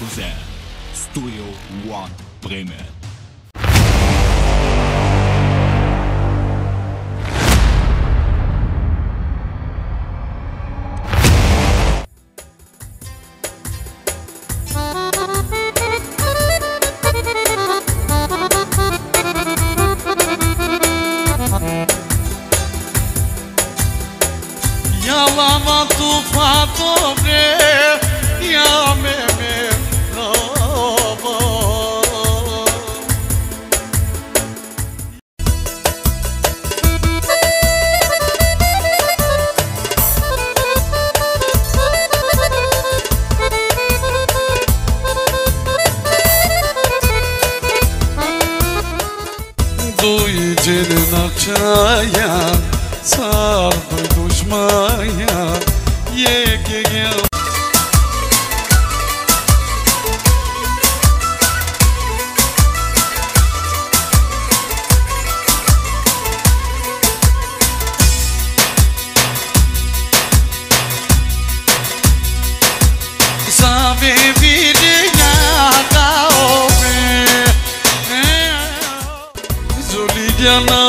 present Studio One Bremen. Lama tu fato bre ya me lava Doi gelin akçaya sardı düşmaya yeke gel sabe vidya kaobe Zulidiana